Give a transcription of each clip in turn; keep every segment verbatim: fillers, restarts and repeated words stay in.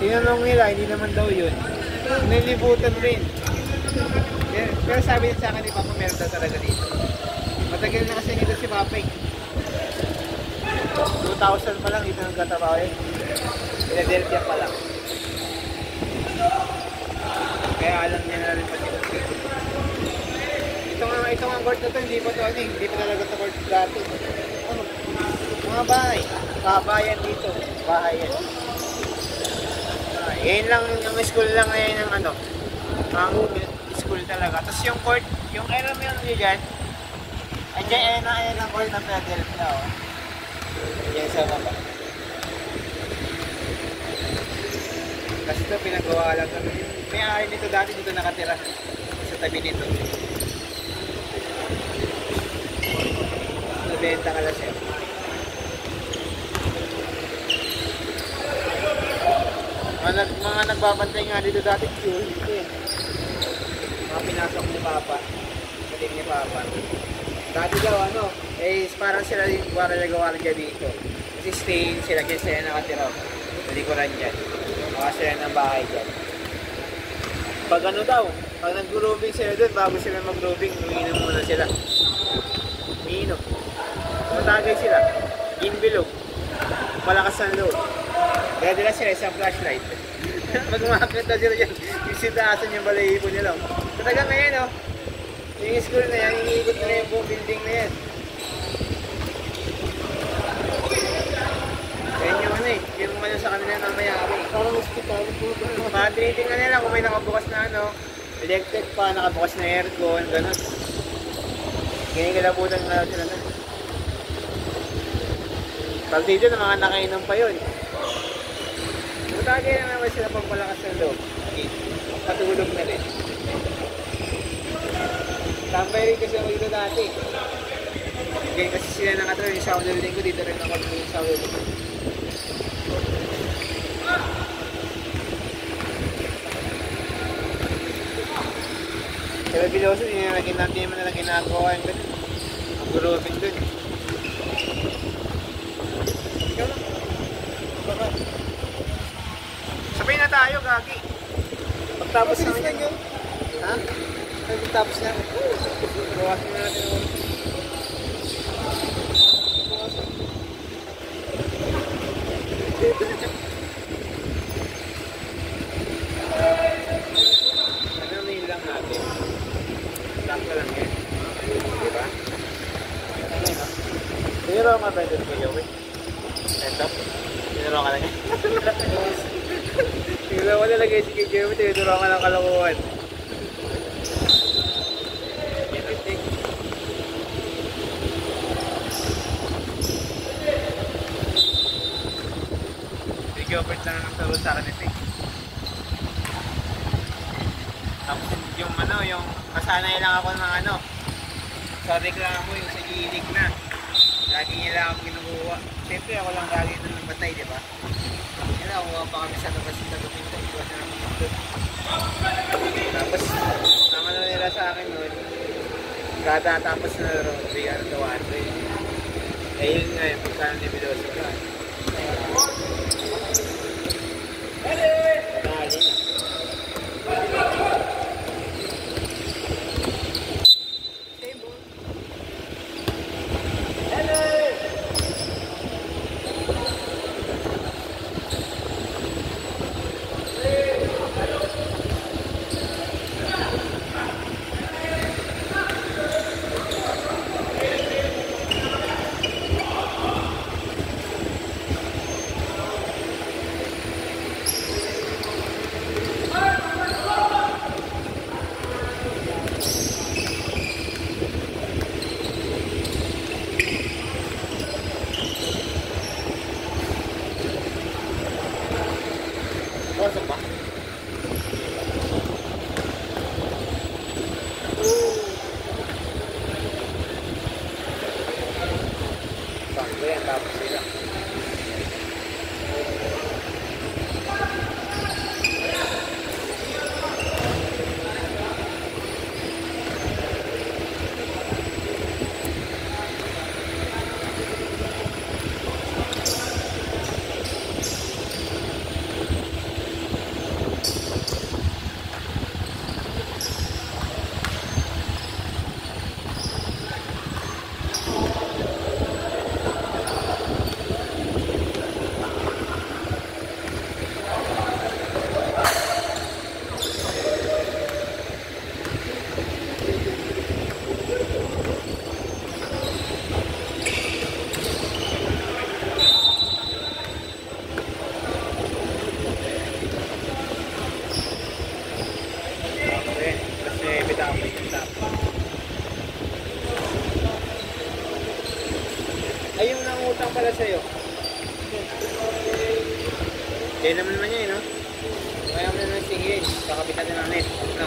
Tinanong nila, hindi naman daw yun. Nilibutan rin. Pero sabi niya sa akin ni Papa, meron daw talaga dito. Matagal na kasi nito si Papa eh. two thousand pa lang dito nagkatrabaho yun. Philadelphia pa lang. Kaya alam niya na rin pati. Ito nga, ito nga court na to, hindi pa to ano eh. Hindi pa talaga to court dati. Ano? Mga bahay. Kabayan dito. Bahay yan. Ah, yan lang, yung school lang na yan ng ano. Ang school talaga. Tapos yung court, yung alam mo yun nyo dyan. Andiyan, ayan na, ayan ang court ng Philadelphia oh. Yan sa baba. Kasi ito pinagawa lang kami. May ari nito dati dito nakatira. Sa tabi nito. Nabenta ka lang siya. Mga, mga nagbabantay nga dito dati dito eh. Mga pinasok ni Papa. Kating ni Papa. Dati daw ano, eh parang sila yung gawa dyan dito. Kasi stay sila kasi sila nakatira. Nalikuran dyan. Mga sila ng bahay dyan. Pag ano daw, pag nag-grooving sila doon, bago sila mag-grooving, umiinom muna sila. Umiinom. Matagay sila. Inbilog. Malakas ang loob. Kaya nila sila isang flashlight. Mag-umakit daw sila dyan. Yung sitaasan yung balahibo nila. Talaga ngayon oh. Yung school na yan, iniikot na yung buong building na yan. Yan yung ano eh, yung ano sa kanila na mayari. Parang hospital. Mga tinitingnan nila kung may nakabukas na ano, electric pa, nakabukas na aircon, gano'n. Ganyan kalabutan na sila na. Pag dito na mga nakainom pa yun. Matagay na naman sila pag malakas ng loob. Patulog na rin. Tambay rin kasi ako dito dati. Ganyan kasi sila nakatulog yung sound building ko, dito rin ako yung sound building. Pero Biloso, hindi na naman na ginagawa yung ganun. Ang grooving dun. Ikaw lang. Baka. Sabay na tayo, Gagi. Pagtapos na naman yun. Ha? Pagtapos na. Bawasin na natin ako. Ano mail lang natin? Lang ka lang yan. Diba? Tinuro ka ba ito kay Joey? Ito? Tinuro ka lang yan? Tinuro ka nalagay si kay Joey, tinuro ka ng kalokohan. Si Gilbert na nang taro sa akin ito eh. Tapos yung ano, yung masanay lang ako ng ano sa reklamo yung sa gilig na lagi nila akong ginukuha. Siyempre ako lang lagi na ng batay, di ba? Yan na, kuha pa kami sa labas ng tatupinto, iwas na namin ito. Tapos ang ano nila sa akin nun, katatapos na laro, three ano to one three. Eh yun nga yung pagkano ni Biloso ka. Dali na. Pasok ba? Sakto yan, tapos sila. Yan naman naman yun, no? Kaya mo naman singilin. Kakapitan na ng net. No?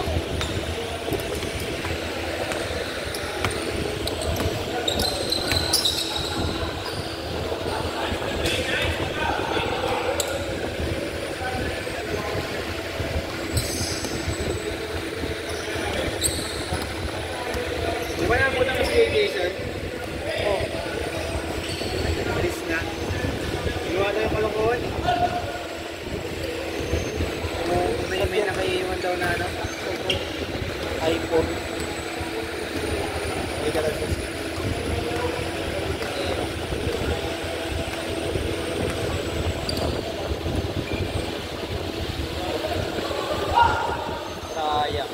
Di ba napunta mo si Jason? Oo. Alis na. Iwa na yung kalokohan. May, may nakaiwan daw na ano? iPhone. Hindi ka lang siya. Sayang.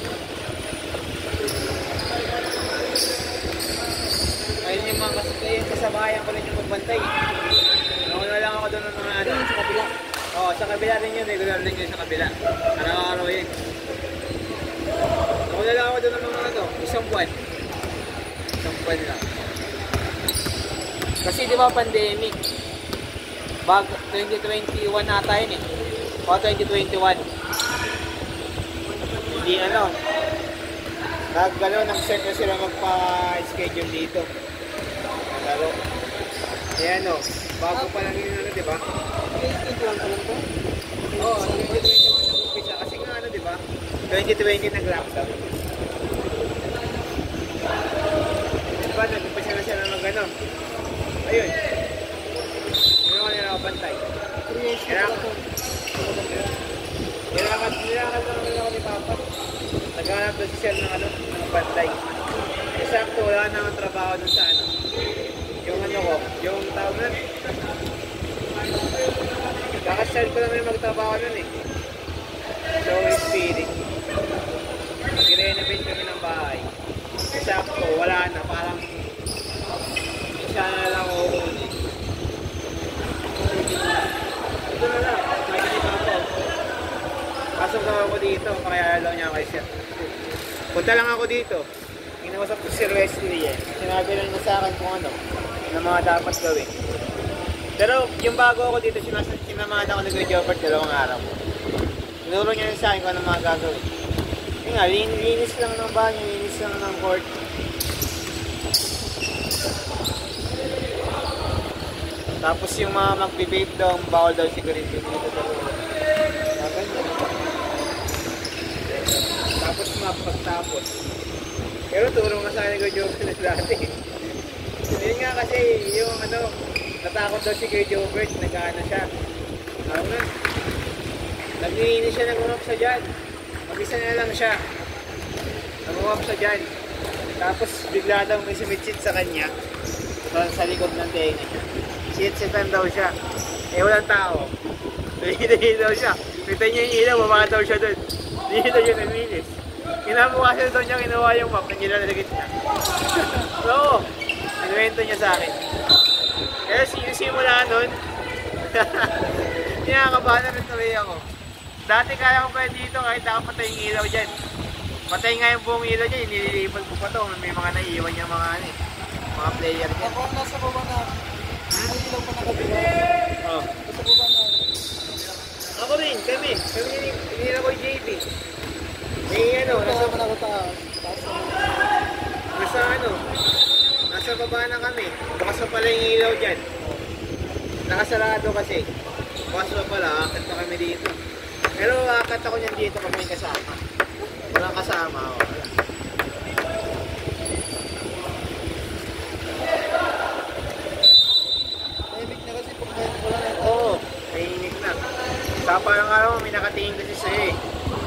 Ayun yung mga kas kasabayan ko rin yung magbantay. Nauna lang ako doon ng mga ano. Sa kabila. Oo, sa kabila rin yun. Regular din yun sa kabila. Araw-araw yun. Nauna lang ako doon ng mga ano. Isang buwan. Isang buwan lang. Kasi di ba pandemic? Bag twenty twenty-one ata yun eh. O twenty twenty-one. Hindi ano. Nagano, nag-set na sila magpa-schedule dito. Nagalo. Ayan o. Bago pa lang yun ano, di ba? Ito lang pa lang to? Oo, twenty twenty-one nag-umpisa. Kasi nga ano, di ba? twenty twenty nag-lockdown. Di ba, nag-umpisa na sila mag ano. Ayun. Yun ako nila bantay. Kailangan. Kailangan, kailangan lang naman ako ni Papa. Naghanap na siya ng ano, ng bantay. Eksakto, wala na ang trabaho dun sa ano. Yung ano ko, yung tawag nun. Kakasal ko naman yung magtrabaho nun eh. So, it's feeling. Nag-renovate kami ng bahay. Eksakto, wala na. Parang isa na lang ako kunin. Ito na lang. May ni Papa. Pasok lang ako dito. Pakayalaw niya kayo siya. Punta lang ako dito. Inausap ko si Wesley eh. Sinabi lang niya sa akin kung ano na mga dapat gawin. Pero yung bago ako dito, sinamahan ako ni Kuya Jobert dalawang araw. Tinuro niya sa akin kung ano mga gagawin. Yung nga, lin linis lang ng banyo, linis lang ng court. Tapos yung mga magbe-vape daw, bawal daw sigurito dito dalawa. Tapos mapagtapos. Pero turo nga sa akin ni Kuya Jobert dati. Yun nga kasi yung ano, natakot daw si Kuya Jobert, nag-ano siya. Ano na? Naglilinis siya, nag-umap siya dyan. Mag-isa na lang siya. Nag-umap siya dyan. Tapos bigla daw may sumitsit sa kanya. Sa likod ng tenga niya. Sit-sitan daw siya. Eh walang tao. Hindi daw siya. Kita niya yung ilaw, baba daw siya doon. Hindi daw siya naglinis. Kinabukasan daw niya, kinuha yung map na nilalagit niya. Oo. Nagwento niya sa akin. Kaya simula nun, kinakabahan na rin tuloy ako. Dati kaya ko pa dito kahit nakapatay yung ilaw dyan. Patay nga yung buong ilaw dyan, nililipad ko pa to. May mga naiiwan yung mga, ano, eh, mga player dyan. Ako ang nasa baba na, may ilaw pa nakabila. Oh. Nasa baba na. Ako rin, kami. Kami nila ko yung J P. May ano, nasa, Nasa ako taas. Taas naman. nasa ano, nasa baba na kami. Bukas pa pala yung ilaw dyan. Nakasarado kasi. Bukas pa pala, akit pa kami dito. Pero akit ako niyan dito pag may kasama. Walang kasama ako. Tahimik na kasi pag wala na. Oo, tahimik na. Sa parang araw, may nakatingin kasi sa'yo eh.